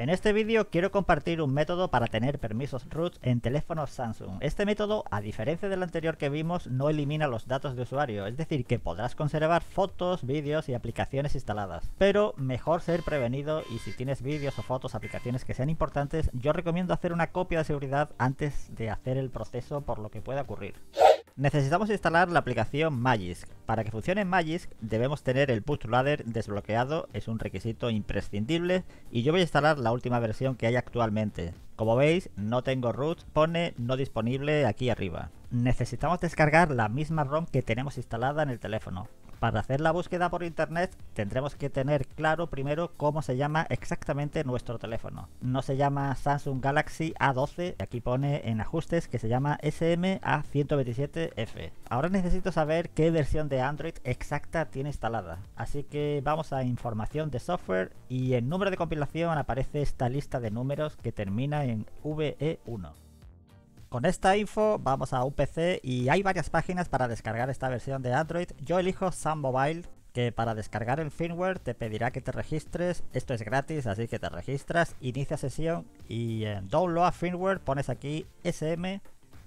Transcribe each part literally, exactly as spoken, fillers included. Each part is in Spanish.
En este vídeo quiero compartir un método para tener permisos root en teléfonos Samsung. Este método, a diferencia del anterior que vimos, no elimina los datos de usuario, es decir, que podrás conservar fotos, vídeos y aplicaciones instaladas. Pero mejor ser prevenido, y si tienes vídeos o fotos, aplicaciones que sean importantes, yo recomiendo hacer una copia de seguridad antes de hacer el proceso por lo que pueda ocurrir. Necesitamos instalar la aplicación Magisk. Para que funcione Magisk debemos tener el bootloader desbloqueado, es un requisito imprescindible, y yo voy a instalar la última versión que hay actualmente. Como veis, no tengo root, pone no disponible aquí arriba. Necesitamos descargar la misma ROM que tenemos instalada en el teléfono. Para hacer la búsqueda por internet tendremos que tener claro primero cómo se llama exactamente nuestro teléfono. No se llama Samsung Galaxy A doce, aquí pone en ajustes que se llama S M A ciento veintisiete F. Ahora necesito saber qué versión de Android exacta tiene instalada. Así que vamos a información de software y en número de compilación aparece esta lista de números que termina en V E uno. Con esta info vamos a un P C y hay varias páginas para descargar esta versión de Android. Yo elijo Sun Mobile, que para descargar el firmware te pedirá que te registres. Esto es gratis, así que te registras, inicia sesión y en Download Firmware pones aquí S M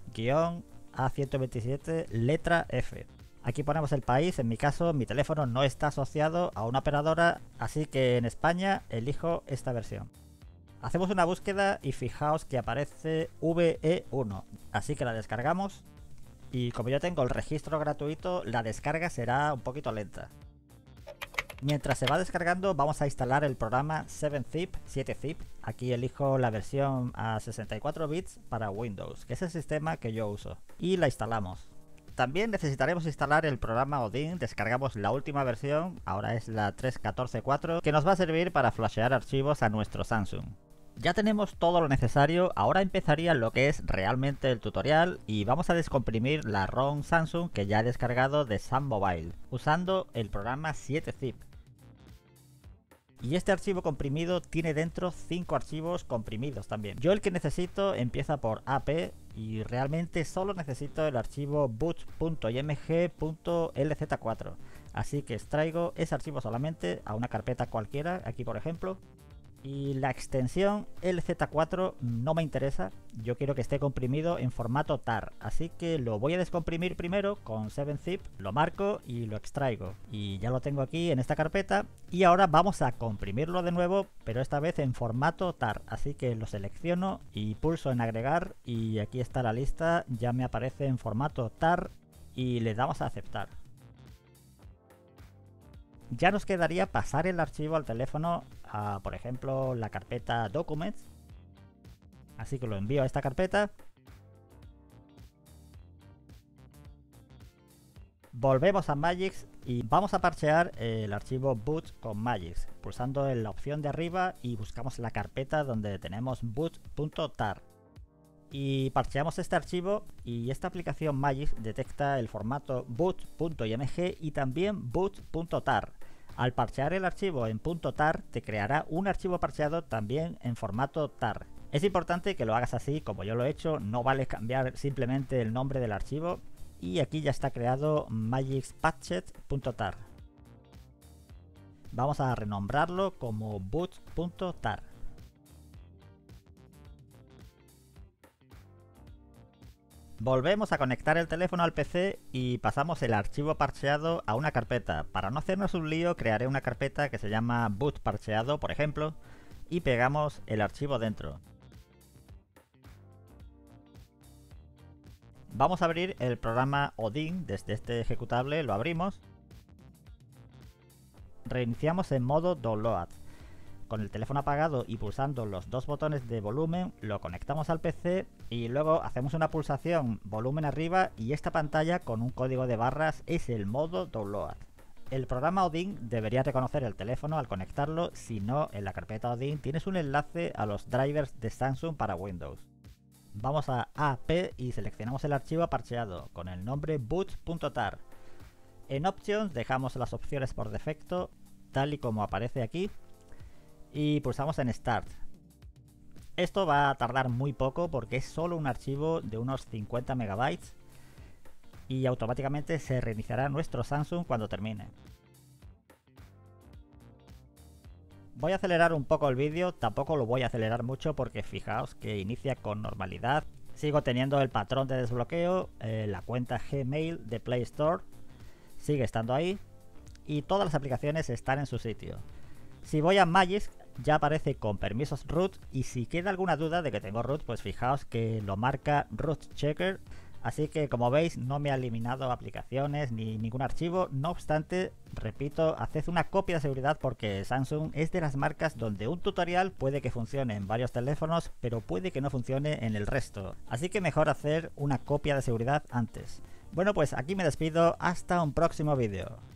A ciento veintisiete letra F. Aquí ponemos el país, en mi caso mi teléfono no está asociado a una operadora, así que en España elijo esta versión. Hacemos una búsqueda y fijaos que aparece V E uno, así que la descargamos y como yo tengo el registro gratuito, la descarga será un poquito lenta. Mientras se va descargando vamos a instalar el programa siete zip, siete zip. Aquí elijo la versión a sesenta y cuatro bits para Windows, que es el sistema que yo uso, y la instalamos. También necesitaremos instalar el programa Odin, descargamos la última versión, ahora es la tres punto catorce punto cuatro, que nos va a servir para flashear archivos a nuestro Samsung. Ya tenemos todo lo necesario, ahora empezaría lo que es realmente el tutorial y vamos a descomprimir la ROM Samsung que ya he descargado de Sun Mobile, usando el programa siete zip. Y este archivo comprimido tiene dentro cinco archivos comprimidos también. Yo el que necesito empieza por A P y realmente solo necesito el archivo boot punto img punto L Z cuatro. Así que extraigo ese archivo solamente a una carpeta cualquiera, aquí por ejemplo. Y la extensión L Z cuatro no me interesa, yo quiero que esté comprimido en formato tar, así que lo voy a descomprimir primero con siete zip, lo marco y lo extraigo. Y ya lo tengo aquí en esta carpeta y ahora vamos a comprimirlo de nuevo, pero esta vez en formato tar, así que lo selecciono y pulso en agregar y aquí está la lista, ya me aparece en formato tar y le damos a aceptar. Ya nos quedaría pasar el archivo al teléfono a, por ejemplo, la carpeta Documents. Así que lo envío a esta carpeta. Volvemos a Magisk y vamos a parchear el archivo boot con Magisk, pulsando en la opción de arriba y buscamos la carpeta donde tenemos boot punto tar. Y parcheamos este archivo y esta aplicación Magisk detecta el formato boot punto img y también boot punto tar. Al parchear el archivo en .tar te creará un archivo parcheado también en formato tar. Es importante que lo hagas así como yo lo he hecho, no vale cambiar simplemente el nombre del archivo. Y aquí ya está creado magisk patched punto tar. Vamos a renombrarlo como boot punto tar. Volvemos a conectar el teléfono al P C y pasamos el archivo parcheado a una carpeta. Para no hacernos un lío, crearé una carpeta que se llama boot parcheado, por ejemplo, y pegamos el archivo dentro. Vamos a abrir el programa Odin desde este ejecutable, lo abrimos. Reiniciamos en modo download. Con el teléfono apagado y pulsando los dos botones de volumen, lo conectamos al P C y luego hacemos una pulsación volumen arriba y esta pantalla con un código de barras es el modo download. El programa Odin debería reconocer el teléfono al conectarlo, si no, en la carpeta Odin tienes un enlace a los drivers de Samsung para Windows. Vamos a A P y seleccionamos el archivo parcheado con el nombre boot punto tar. En Options dejamos las opciones por defecto, tal y como aparece aquí. Y pulsamos en Start. Esto va a tardar muy poco porque es solo un archivo de unos cincuenta megabytes y automáticamente se reiniciará nuestro Samsung cuando termine. Voy a acelerar un poco el vídeo, tampoco lo voy a acelerar mucho porque fijaos que inicia con normalidad. Sigo teniendo el patrón de desbloqueo, eh, la cuenta Gmail de Play Store sigue estando ahí y todas las aplicaciones están en su sitio. Si voy a Magisk ya aparece con permisos root y si queda alguna duda de que tengo root, pues fijaos que lo marca root checker. Así que como veis no me ha eliminado aplicaciones ni ningún archivo, no obstante, repito, haced una copia de seguridad porque Samsung es de las marcas donde un tutorial puede que funcione en varios teléfonos, pero puede que no funcione en el resto. Así que mejor hacer una copia de seguridad antes. Bueno, pues aquí me despido, hasta un próximo vídeo.